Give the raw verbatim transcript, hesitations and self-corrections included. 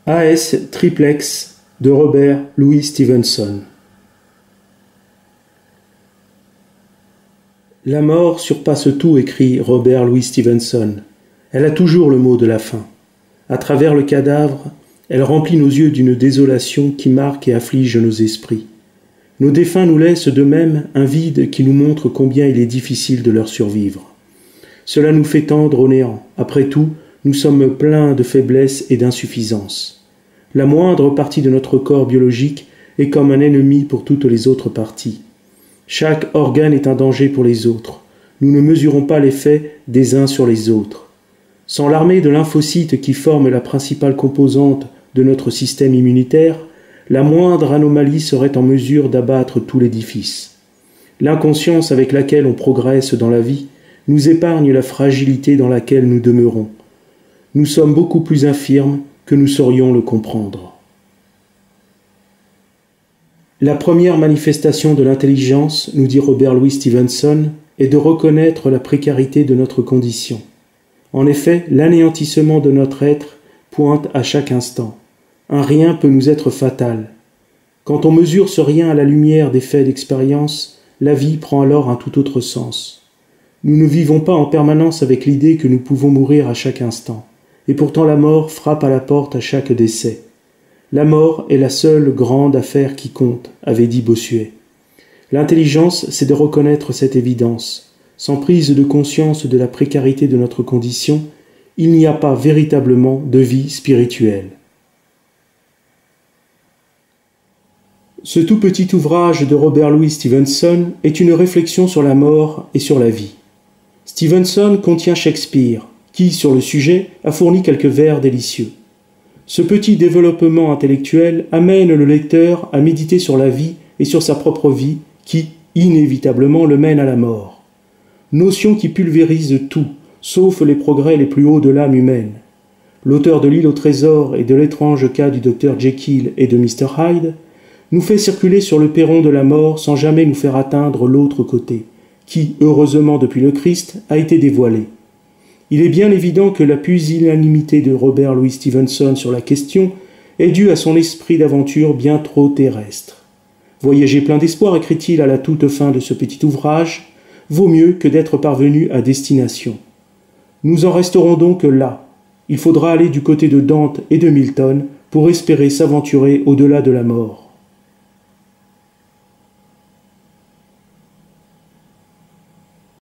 A S Triplex de Robert Louis Stevenson. La mort surpasse tout, écrit Robert Louis Stevenson. Elle a toujours le mot de la fin. À travers le cadavre, elle remplit nos yeux d'une désolation qui marque et afflige nos esprits. Nos défunts nous laissent de même un vide qui nous montre combien il est difficile de leur survivre. Cela nous fait tendre au néant. Après tout, nous sommes pleins de faiblesses et d'insuffisances. La moindre partie de notre corps biologique est comme un ennemi pour toutes les autres parties. Chaque organe est un danger pour les autres. Nous ne mesurons pas l'effet des uns sur les autres. Sans l'armée de lymphocytes qui forment la principale composante de notre système immunitaire, la moindre anomalie serait en mesure d'abattre tout l'édifice. L'inconscience avec laquelle on progresse dans la vie nous épargne la fragilité dans laquelle nous demeurons. Nous sommes beaucoup plus infirmes que nous saurions le comprendre. La première manifestation de l'intelligence, nous dit Robert Louis Stevenson, est de reconnaître la précarité de notre condition. En effet, l'anéantissement de notre être pointe à chaque instant. Un rien peut nous être fatal. Quand on mesure ce rien à la lumière des faits d'expérience, la vie prend alors un tout autre sens. Nous ne vivons pas en permanence avec l'idée que nous pouvons mourir à chaque instant. Et pourtant la mort frappe à la porte à chaque décès. La mort est la seule grande affaire qui compte, avait dit Bossuet. L'intelligence, c'est de reconnaître cette évidence. Sans prise de conscience de la précarité de notre condition, il n'y a pas véritablement de vie spirituelle. Ce tout petit ouvrage de Robert Louis Stevenson est une réflexion sur la mort et sur la vie. Stevenson contient Shakespeare, qui, sur le sujet, a fourni quelques vers délicieux. Ce petit développement intellectuel amène le lecteur à méditer sur la vie et sur sa propre vie, qui, inévitablement, le mène à la mort. Notion qui pulvérise tout, sauf les progrès les plus hauts de l'âme humaine. L'auteur de l'île au trésor et de l'étrange cas du docteur Jekyll et de mister Hyde nous fait circuler sur le perron de la mort sans jamais nous faire atteindre l'autre côté, qui, heureusement depuis le Christ, a été dévoilé. Il est bien évident que la pusillanimité de Robert Louis Stevenson sur la question est due à son esprit d'aventure bien trop terrestre. Voyager plein d'espoir, écrit-il à la toute fin de ce petit ouvrage, vaut mieux que d'être parvenu à destination. Nous en resterons donc là. Il faudra aller du côté de Dante et de Milton pour espérer s'aventurer au-delà de la mort.